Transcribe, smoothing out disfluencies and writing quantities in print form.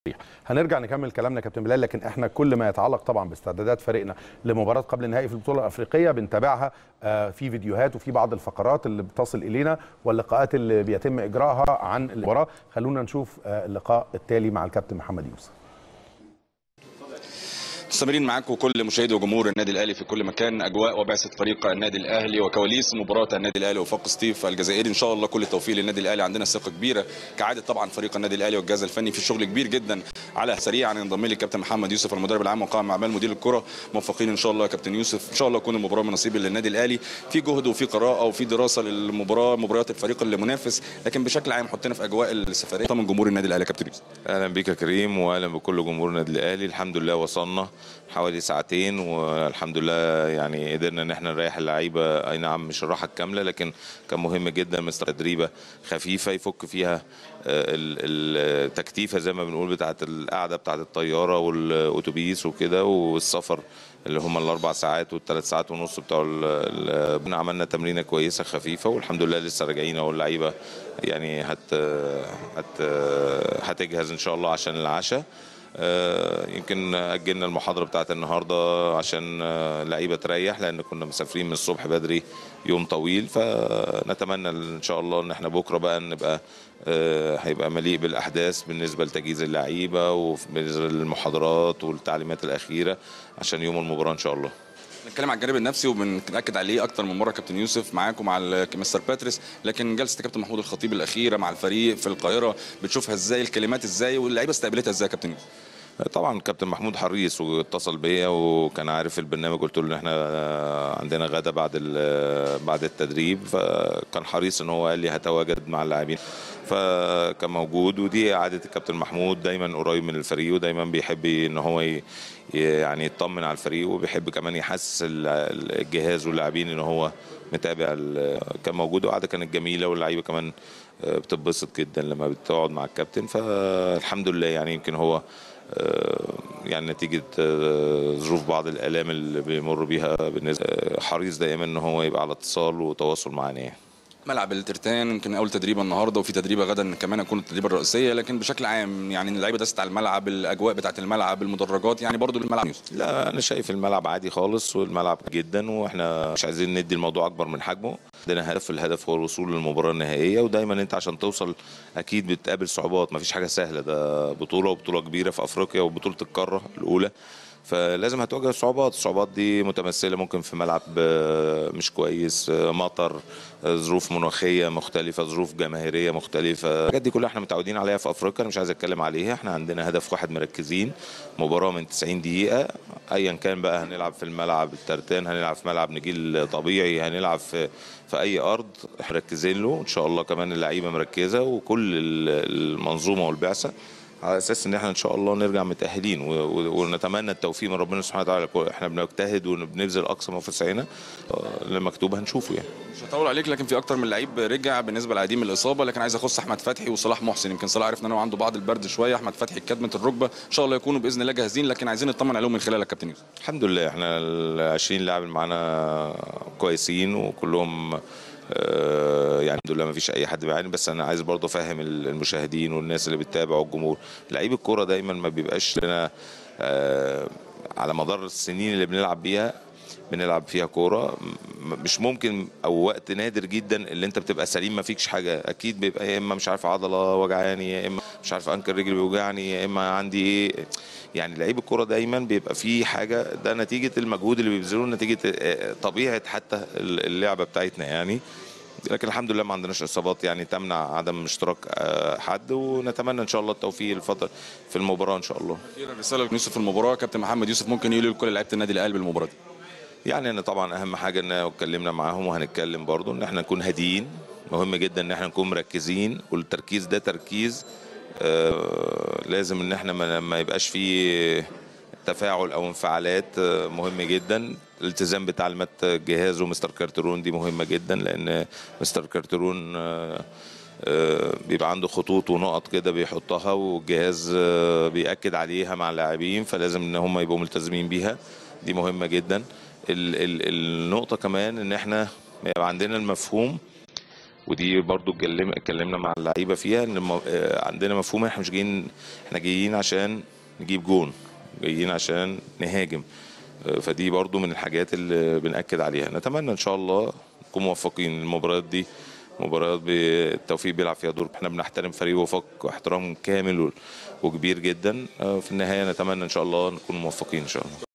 هنرجع نكمل كلامنا كابتن بلال، لكن احنا كل ما يتعلق طبعا باستعدادات فريقنا لمباراه قبل النهائي في البطوله الافريقيه بنتابعها في فيديوهات وفي بعض الفقرات اللي بتصل الينا واللقاءات اللي بيتم اجراءها عن المباراه. خلونا نشوف اللقاء التالي مع الكابتن محمد يوسف. مستمرين معاكم كل مشاهدي وجمهور النادي الاهلي في كل مكان، اجواء وبعثه فريق النادي الاهلي وكواليس مباراه النادي الاهلي وفاق سطيف الجزائري. ان شاء الله كل التوفيق للنادي الاهلي، عندنا ثقه كبيره كعاده طبعا فريق النادي الاهلي والجهاز الفني في شغل كبير جدا. على سريعا ينضم لي الكابتن محمد يوسف المدرب العام وقائم اعمال مدير الكره. موفقين ان شاء الله يا كابتن يوسف، ان شاء الله تكون المباراه من نصيب للنادي الاهلي، في جهد وفي قراءه وفي دراسه للمباراه، مباريات الفريق اللي منافس، لكن بشكل عام حطينا في اجواء السفريه من جمهور النادي الاهلي. كابتن يوسف اهلا بك يا كريم واهلا بكل جمهور النادي الاهلي. الحمد لله وصلنا حوالي ساعتين والحمد لله يعني قدرنا ان احنا نريح اللعيبه، اي نعم مش الراحه الكامله لكن كان مهم جدا مستر تدريبه خفيفه يفك فيها التكتيفه زي ما بنقول بتاعه القعده بتاعه الطياره والاتوبيس وكده والسفر اللي هم الاربع ساعات والثلاث ساعات ونص بتوع عملنا تمرينه كويسه خفيفه والحمد لله لسه راجعين واللعيبه يعني هتجهز ان شاء الله عشان العشاء. يمكن اجلنا المحاضره بتاعت النهارده عشان اللعيبه تريح لان كنا مسافرين من الصبح بدري يوم طويل، فنتمنى ان شاء الله ان احنا بكره بقى نبقى هيبقى مليء بالاحداث بالنسبه لتجهيز اللعيبه وبالنسبه للمحاضرات والتعليمات الاخيره عشان يوم المباراه ان شاء الله. نتكلم على الجانب النفسي وبنأكد عليه اكتر من مره كابتن يوسف معاكم مع مستر باتريس، لكن جلسه كابتن محمود الخطيب الاخيره مع الفريق في القاهره بتشوفها ازاي؟ الكلمات ازاي واللعيبه استقبلتها ازاي يا كابتن يوسف؟ طبعا كابتن محمود حريص واتصل بيا وكان عارف البرنامج، قلت له ان احنا عندنا غدا بعد التدريب، فكان حريص ان هو قال لي هتواجد مع اللاعبين فكان موجود. ودي عاده الكابتن محمود، دايما قريب من الفريق ودايما بيحب ان هو يعني يطمن على الفريق وبيحب كمان يحسس الجهاز واللاعبين ان هو متابع. كان موجود وقعده كانت جميله واللعيبه كمان بتتبسط جدا لما بتقعد مع الكابتن، فالحمد لله يعني يمكن هو يعني نتيجة ظروف بعض الآلام اللي بيمر بيها بالنسبة حريص دائما ان هو يبقى على اتصال وتواصل معنا. ملعب الترتان يمكن اول تدريبه النهارده وفي تدريبه غدا كمان هتكون التدريبه الرئيسيه، لكن بشكل عام يعني اللعيبه داست على الملعب، الاجواء بتاعه الملعب، المدرجات، يعني برضو الملعب يوسف. لا انا شايف الملعب عادي خالص والملعب جدا واحنا مش عايزين ندي الموضوع اكبر من حجمه. عندنا هدف، الهدف هو الوصول للمباراه النهائيه، ودايما انت عشان توصل اكيد بتقابل صعوبات، مفيش حاجه سهله، ده بطوله وبطوله كبيره في افريقيا وبطوله القاره الاولى، فلازم هتواجه صعوبات. الصعوبات دي متمثله ممكن في ملعب مش كويس، مطر، ظروف مناخيه مختلفه، ظروف جماهيريه مختلفه، الحاجات دي كلها احنا متعودين عليها في افريقيا، انا مش عايز اتكلم عليها. احنا عندنا هدف واحد مركزين، مباراه من 90 دقيقه ايا كان بقى، هنلعب في الملعب الترتان، هنلعب في ملعب نجيل طبيعي، هنلعب في اي ارض، مركزين له ان شاء الله. كمان اللعيبه مركزه وكل المنظومه والبعثه على اساس ان احنا ان شاء الله نرجع متاهلين ونتمنى التوفيق من ربنا سبحانه وتعالى. احنا بنجتهد وبنبذل اقصى ما في وسعنا، اللي مكتوب هنشوفه يعني. مش هطول عليك، لكن في اكتر من لعيب رجع بالنسبه لعديم من الاصابه، لكن عايز اخص احمد فتحي وصلاح محسن. يمكن صلاح عرفنا انه عنده بعض البرد شويه، احمد فتحي كدمه الركبه، ان شاء الله يكونوا باذن الله جاهزين، لكن عايزين نطمن عليهم من خلالك كابتن يوسف. الحمد لله احنا ال 20 لاعب اللي معانا كويسين وكلهم يعني الحمد لله ما فيش اي حد بيعاني، بس انا عايز برضه افهم المشاهدين والناس اللي بتتابع والجمهور، لعيب الكوره دايما ما بيبقاش لنا على مدار السنين اللي بنلعب فيها كوره، مش ممكن او وقت نادر جدا اللي انت بتبقى سليم ما فيكش حاجه، اكيد بيبقى يا اما مش عارف عضله وجعاني، يا اما مش عارف انكر رجلي بيوجعني، يا اما عندي ايه. يعني لعيب الكوره دايما بيبقى فيه حاجه، ده نتيجه المجهود اللي بيبذلوه، نتيجه طبيعه حتى اللعبه بتاعتنا يعني، لكن الحمد لله ما عندناش اصابات يعني تمنع عدم اشتراك حد، ونتمنى ان شاء الله التوفيق الفتره في المباراه ان شاء الله. اخيرا رساله ليوسف في المباراه، كابتن محمد يوسف ممكن يقول لكل لعيبه النادي الاهلي بالمباراه دي؟ يعني انا طبعا اهم حاجه ان اتكلمنا معاهم وهنتكلم برضو ان احنا نكون هاديين، مهم جدا ان احنا نكون مركزين، والتركيز ده تركيز لازم ان احنا ما يبقاش فيه تفاعل او انفعالات، مهم جدا. الالتزام بتعليمات الجهاز ومستر كارترون دي مهمه جدا، لان مستر كارترون بيبقى عنده خطوط ونقط كده بيحطها والجهاز بيأكد عليها مع اللاعبين، فلازم ان هم يبقوا ملتزمين بيها، دي مهمه جدا. النقطه كمان ان احنا يبقى عندنا المفهوم ودي برضو اتكلمنا مع اللعيبه فيها ان عندنا مفهوم احنا مش جايين، احنا جايين عشان نجيب جون، جايين عشان نهاجم. فدي برضو من الحاجات اللي بنأكد عليها. نتمنى ان شاء الله نكون موفقين. المباريات دي مباريات بالتوفيق بيلعب فيها دور، احنا بنحترم فريق وفاق احترام كامل وكبير جدا. في النهايه نتمنى ان شاء الله نكون موفقين ان شاء الله.